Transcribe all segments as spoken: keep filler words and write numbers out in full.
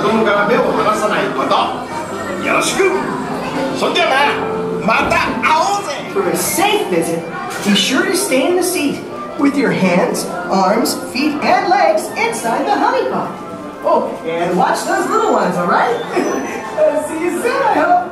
供から目を離さないことよろしく。そんじゃな、また会おうぜ。 For a safe visit, be sure to stay in the seat with your hands, arms, feet, and legs inside the honey pot. Oh, and watch those little ones, all right? See you soon, I hope.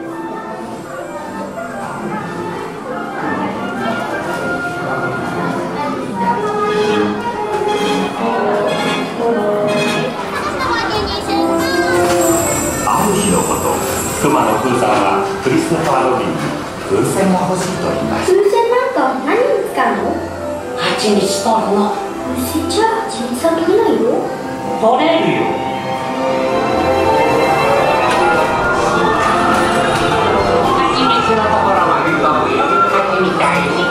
ある日のこと、熊のプーさんはクリストファー・ロビンに風船が欲しいと言いました。 風船なんか何に使うの？ 蜂蜜取るの。 風船じゃ蜂蜜は取れないよ。 取れるよ。蜂蜜のところまで飛ぶよ。蜂みたいに。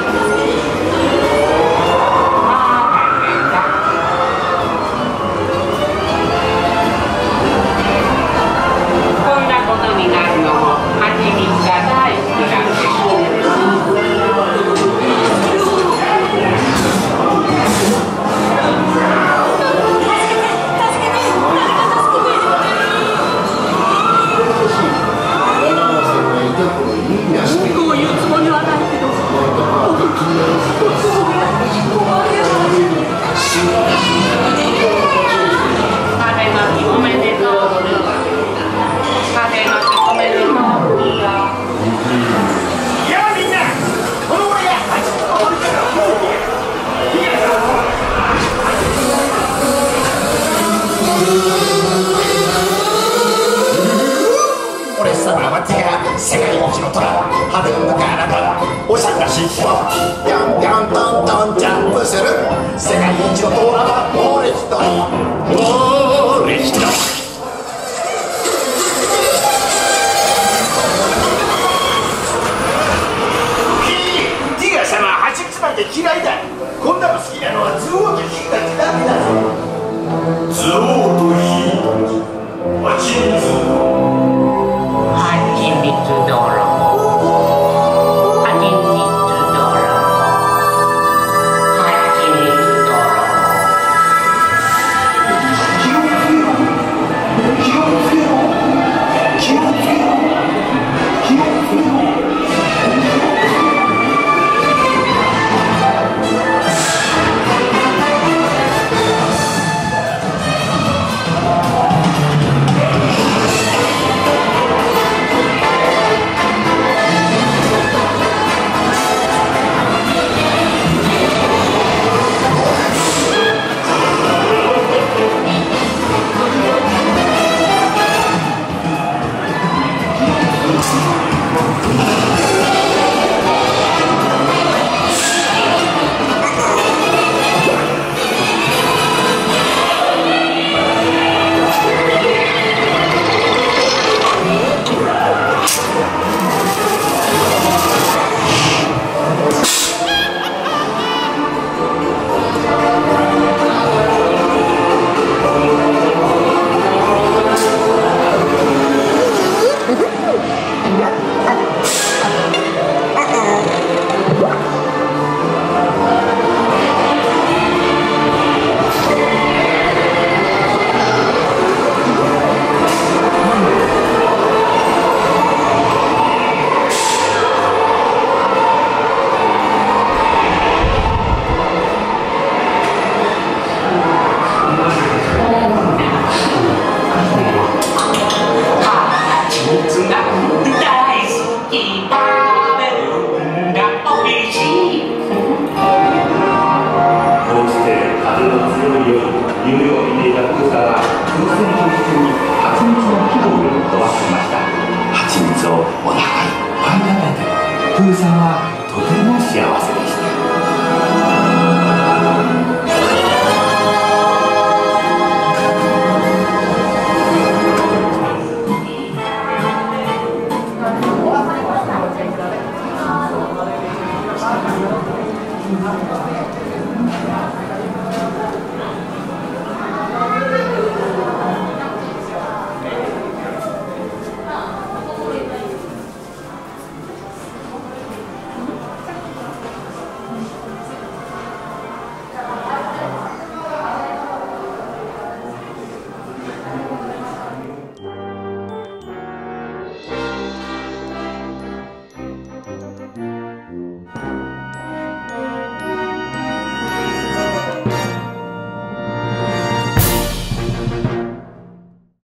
世界一の虎はるんだからだおしゃがしぴょんぴょんトントンジャンプする世界一の虎は俺一人俺一人ティガ様は蜂蜜なんて嫌いだ。こんなの好きなのはズオウとヒーたちだけだぞ。ズオウとヒー蜂蜜蜂蜜泥蜂蜜泥蜂蜜泥気をつけろ気をつけろ気をつけろ気をつけろプーさんはとても幸せでした。 Thank you.